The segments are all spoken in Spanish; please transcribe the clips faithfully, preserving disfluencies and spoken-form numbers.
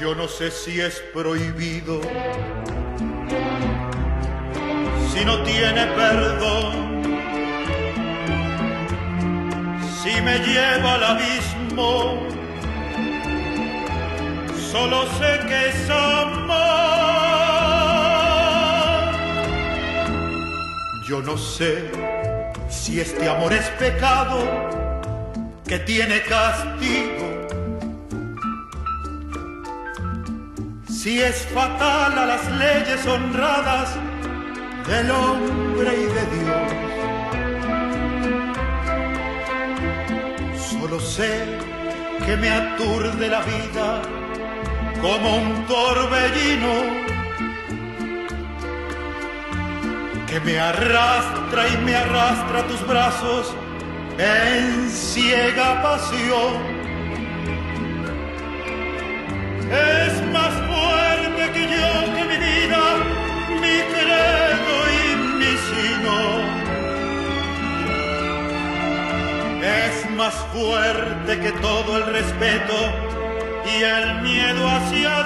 Yo no sé si es prohibido, si no tiene perdón, si me lleva al abismo, solo sé que es amor. Yo no sé si este amor es pecado que tiene castigo, si es fatal a las leyes honradas del hombre y de Dios. Solo sé que me aturde la vida como un torbellino, que me arrastra y me arrastra a tus brazos en ciega pasión. Es más fuerte que yo, que mi vida, mi credo y mi sino. Es más fuerte que todo el respeto y el miedo hacia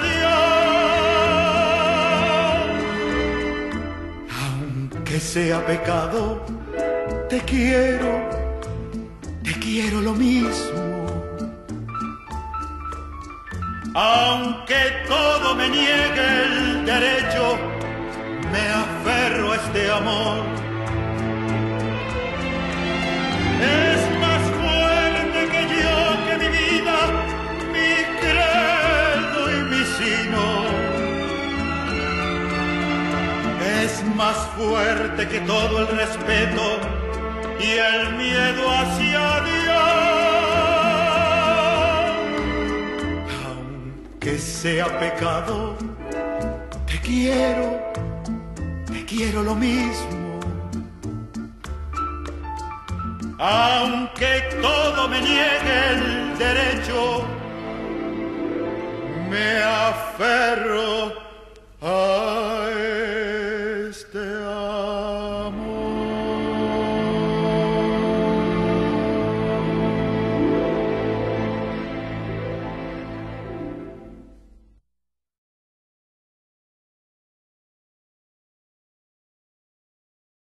Dios. Aunque sea pecado, te quiero, te quiero lo mismo. Aunque todo me niegue el derecho, me aferro a este amor. Es más fuerte que yo, que mi vida, mi credo y mi sino. Es más fuerte que todo el respeto y el miedo hacia Dios. Que sea pecado, te quiero, te quiero lo mismo. Aunque todo me niegue el derecho, me aferro